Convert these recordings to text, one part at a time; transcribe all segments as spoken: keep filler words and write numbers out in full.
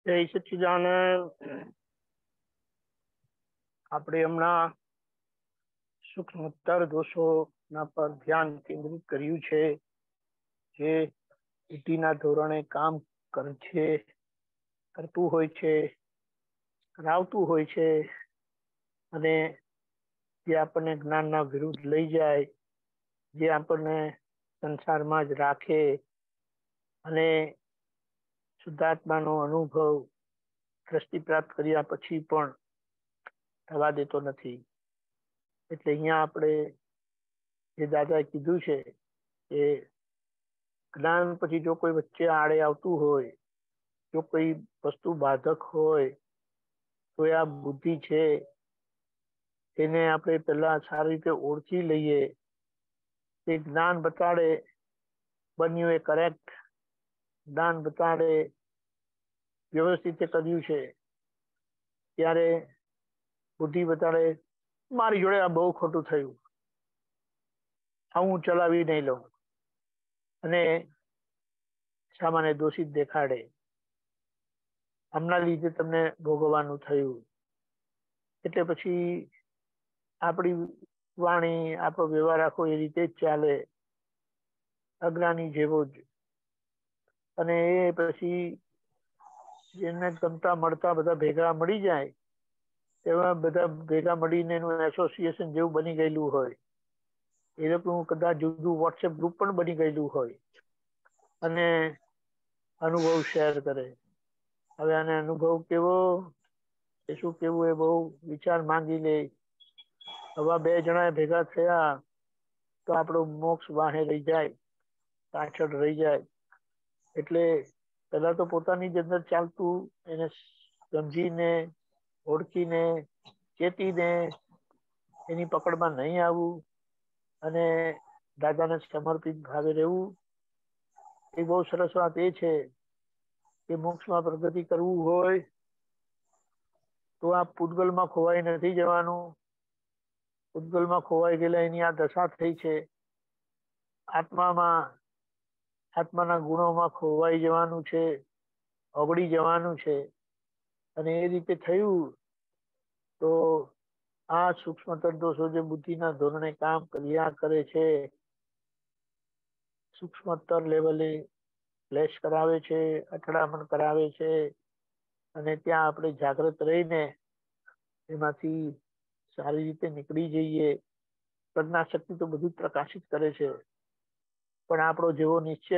જય સચ્ચિદાનંદ. આપણે હમણાં સૂક્ષ્મતર દોષોના પર ધ્યાન કેન્દ્રિત કર્યું છે, જે બુદ્ધિના ધોરણે કામ કરે છે, કરતું હોય છે, કરાવતું હોય છે, અને જે આપણને જ્ઞાનના વિરુદ્ધ લઈ જાય, જે આપણને સંસારમાં જ રાખે અને શુદ્ધાત્માનો અનુભવ દ્રષ્ટિ પ્રાપ્ત કર્યા પછી પણ થવા દેતો નથી. એટલે અહીંયા આપણે જે દાદાએ કીધું છે કે જ્ઞાન પછી જો કોઈ વચ્ચે આડે આવતું હોય, જો કોઈ વસ્તુ બાધક હોય, તો આ બુદ્ધિ છે એને આપણે પહેલા સારી રીતે ઓળખી લઈએ. તે જ્ઞાન બતાડે બન્યું એ કરેક્ટ, જ્ઞાન બતાડે વ્યવસ્થિત કર્યું છે, ત્યારે બુદ્ધિ બતાડે મારી જોડે આ બહુ ખોટું થયું, આ હું ચલાવી નહીં લઉં, અને સામાન્ય દોષિત દેખાડે, આમના લીધે તમને ભોગવવાનું થયું. એટલે પછી આપણી વાણી, આપણો વ્યવહાર આખો એ રીતે જ ચાલે, અજ્ઞાની જેવો જ. અને એ પછી જેને ગમતા મળતા બધા ભેગા મળી જાય, એવા બધા ભેગા મળીને એનું એસોસિએશન જેવું બની ગયેલું હોય. એ લોકોનું કદાચ જુદું વોટ્સએપ ગ્રુપ પણ બની ગયેલું હોય, અને અનુભવ શેર કરે. હવે આને અનુભવ કેવો એ શું કેવું એ બહુ વિચાર માંગી લે. હવા બે જણા ભેગા થયા તો આપણો મોક્ષ વાહે રહી જાય, પાછળ રહી જાય. એટલે પેલા તો પોતાની જ અંદર ચાલતું, એને સમજીને, ઓળખીને, ચેતીને એની પકડમાં નહીં આવવું, અને દાદાને સમર્પિત ભાવે રહેવું. એ બહુ સરસ વાત એ છે કે મોક્ષમાં પ્રગતિ કરવું હોય તો આ પૂતગલમાં ખોવાઈ નથી જવાનું. પૂતગલમાં ખોવાઈ ગયેલા એની આ દશા થઈ છે. આત્મામાં, આત્માના ગુણોમાં ખોવાઈ જવાનું છે, ઓગળી જવાનું છે. અને એ રીતે થયું તો આ સૂક્ષ્મતર દોષો જે બુદ્ધિના ધોરણે કામ કર્યા કરે છે, સૂક્ષ્મતર લેવલે ક્લેશ કરાવે છે, અથડામણ કરાવે છે, અને ત્યાં આપણે જાગૃત રહીને એમાંથી સારી રીતે નીકળી જઈએ. પ્રજ્ઞાશક્તિ તો બધું જ પ્રકાશિત કરે છે, પણ આપણો જેવો નિશ્ચય,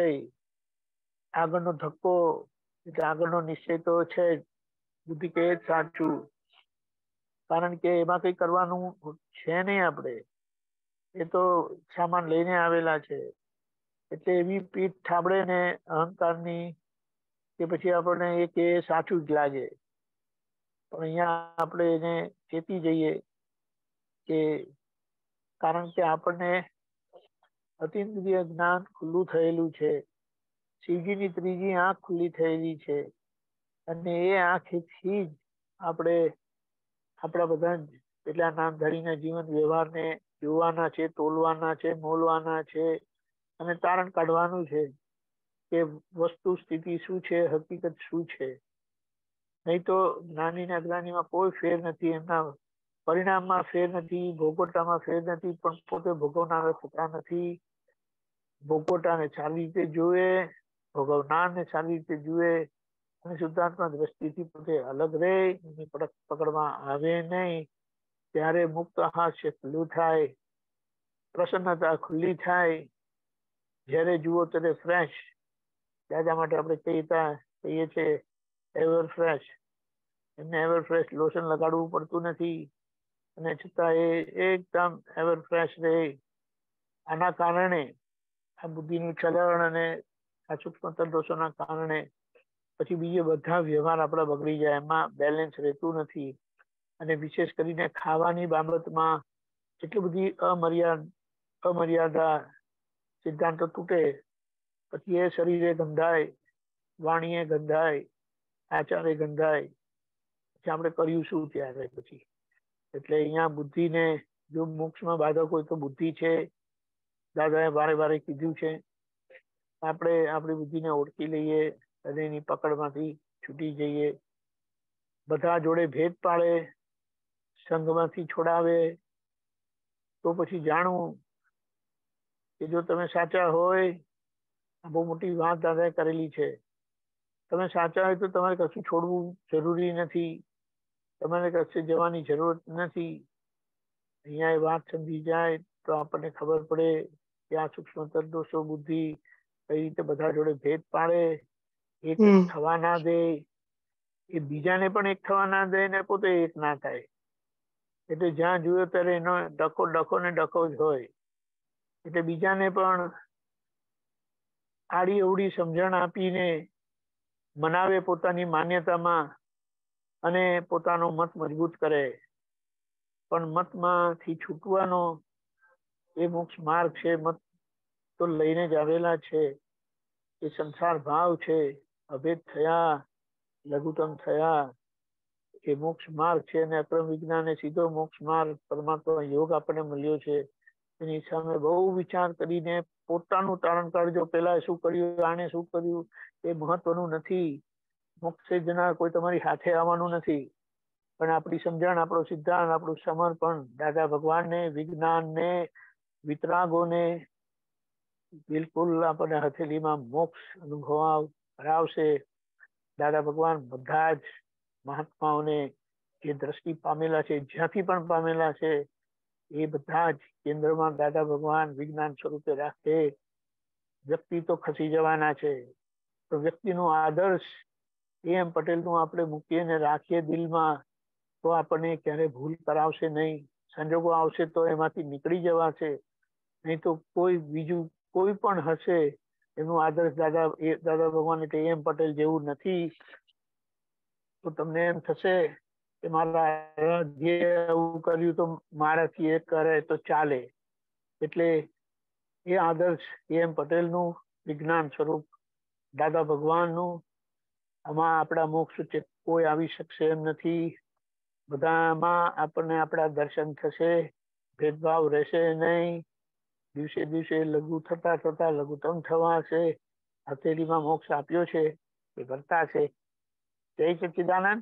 આગળનો ધક્કો, એટલે આગળનો નિશ્ચય તો છે જ. બુદ્ધિ કહે જ સાચું, કારણ કે એમાં કઈ કરવાનું છે નહીં. આપણે એ તો સામાન લઈને આવેલા છે. એટલે એવી પીઠ થાબડે ને અહંકારની, કે પછી આપણને એ કે સાચું જ લાગે. પણ અહીંયા આપણે એને ચેતી જઈએ કે કારણ કે આપણને અતિન્દ્રિય જ્ઞાન ખુલ્લું થયેલું છે, શિવજીની ત્રીજી આંખ ખુલ્લી થયેલી છે, અને એ આંખથી જ આપણે આપણા બધા એટલા નામધારીના જીવન વ્યવહારને જોવાના છે, તોલવાના છે, મોલવાના છે, અને તારણ કાઢવાનું છે કે વસ્તુ સ્થિતિ શું છે, હકીકત શું છે. નહીં તો જ્ઞાની ને અજ્ઞાનીમાં કોઈ ફેર નથી. એમના પરિણામમાં ફેર નથી, ભોગવટામાં ફેર નથી, પણ પોતે ભોગવનાર થતા નથી. ભોગવટાને સારી રીતે જુએ, ભોગવનારને સારી રીતે જુએ, અને શુદ્ધાત્મા દ્રષ્ટિથી પોતે અલગ રહે, એની પકડમાં આવે નહીં. ત્યારે મુક્ત હાસ્ય ખુલ્લું થાય, પ્રસન્નતા ખુલ્લી થાય. જ્યારે જુઓ ત્યારે ફ્રેશ. દાદા માટે આપણે કહીતા કહીએ છીએ એવર ફ્રેશ. એમને એવર ફ્રેશ લોશન લગાડવું પડતું નથી, અને છતાં એ એકદમ એવર ફ્રેશ રહે. આના કારણે આ બુદ્ધિનું ચલણ અને આ સૂક્ષ્મતર દોષોના કારણે પછી બીજે બધા વ્યવહાર આપણા બગડી જાય, એમાં બેલેન્સ રહેતું નથી. અને વિશેષ કરીને ખાવાની બાબતમાં એટલી બધી અમર્યાદ અમર્યાદા સિદ્ધાંતો તૂટે, પછી એ શરીરે ગંધાય, વાણીએ ગંધાય, આચારે ગંધાય. પછી આપણે કર્યું શું ત્યારે પછી? એટલે અહીંયા બુદ્ધિને જો મોક્ષમાં બાધક હોય તો બુદ્ધિ છે. દાદાએ વારે વારે કીધું છે આપણે આપણી બુદ્ધિને ઓળખી લઈએ અને એની પકડમાંથી છૂટી જઈએ, બધા જોડે ભેદ પાડે, સંઘમાંથી છોડાવે, તો પછી જાણવું કે જો તમે સાચા હોય, બહુ મોટી વાત દાદાએ કરેલી છે, તમે સાચા હોય તો તમારે કશું છોડવું જરૂરી નથી, તમારે કશે જવાની જરૂરત નથી. અહીંયા એ વાત સમજી જાય તો આપણને ખબર પડે કે આ સૂક્ષ્મ દોષો બુદ્ધિ કઈ રીતે બધા જોડે ભેદ પાડે, એક થવા ના દે, એ બીજાને પણ એક થવા ના દે ને પોતે એક ના થાય. એટલે જ્યાં જોયો ત્યારે એનો ડખો ડખો ને ડખો જ હોય. એટલે બીજાને પણ આડી અવડી સમજણ આપીને મનાવે પોતાની માન્યતામાં અને પોતાનો મત મજબૂત કરે. પણ મતમાંથી છૂટવાનો એ મોક્ષ માર્ગ છે. મત તો લઈને જ આવેલા છે. એ સંસાર ભાવ છે, અભેદ થયા, લઘુત્તમ થયા, એ મોક્ષ માર્ગ છે. અને અક્રમ વિજ્ઞાન એ સીધો મોક્ષ માર્ગ, પરમાત્મા યોગ આપણને મળ્યો છે. એની સામે બહુ વિચાર કરીને પોતાનું તારણ કાઢજો. પેલા શું કર્યું, આને શું કર્યું, એ મહત્વનું નથી. મોક્ષે જનાર કોઈ તમારી સાથે આવવાનું નથી, પણ આપણી સમજણ, આપણો સિદ્ધાંત, આપણું સમર્પણ દાદા ભગવાનને, વિજ્ઞાનને, વિતરાગોને બિલકુલ આપણને હથેલીમાં મોક્ષ અનુભવ કરાવશે. દાદા ભગવાન બધા જ મહાત્માઓને જે દ્રષ્ટિ પામેલા છે, જ્યાંથી પણ પામેલા છે, એ બધા જ કેન્દ્રમાં દાદા ભગવાન વિજ્ઞાન સ્વરૂપે રાખે. વ્યક્તિ તો ખસી જવાના છે, તો વ્યક્તિનો આદર્શ એમ પટેલનું આપણે મૂકીએ ને રાખીએ દિલમાં, તો આપણને ક્યારે ભૂલ કરાવશે નહીં. સંજોગો આવશે તો એમાંથી નીકળી જવાશે, નહીં તો કોઈ બીજું કોઈ પણ હશે એનું આદર્શ દાદા એ દાદા ભગવાન એટલે એમ પટેલ જેવું નથી. તો તમને એમ થશે કે મારા જે એવું કર્યું તો મારાથી એ કરે તો ચાલે. એટલે એ આદર્શ એમ પટેલનું, વિજ્ઞાન સ્વરૂપ દાદા ભગવાનનું, આમાં આપણા મોક્ષ છે કોઈ આવી શકશે એમ નથી. બધામાં આપણને આપણા દર્શન થશે, ભેદભાવ રહેશે નહીં. દિવસે દિવસે લઘુ થતા થતા લઘુત્તમ થવા છે. હથેળીમાં મોક્ષ આપ્યો છે, એ કરતા છે. જય સચ્ચિદાનંદ.